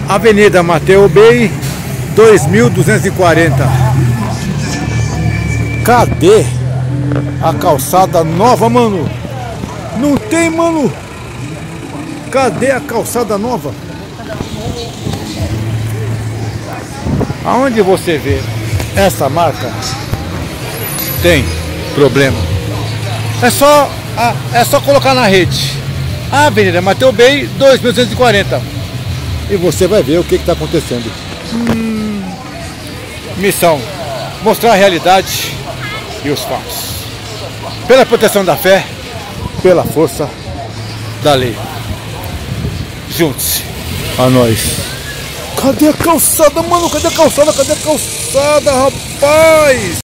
Avenida Mateu Bey, 2240. Cadê a calçada nova, mano? Não tem, mano. Cadê a calçada nova? Aonde você vê essa marca, tem problema. É só colocar na rede Avenida Mateu Bey, 2240, e você vai ver o que está acontecendo. Missão: mostrar a realidade e os fatos, pela proteção da fé, pela força da lei. Junte-se a nós. Cadê a calçada, mano? Cadê a calçada? Cadê a calçada, rapaz?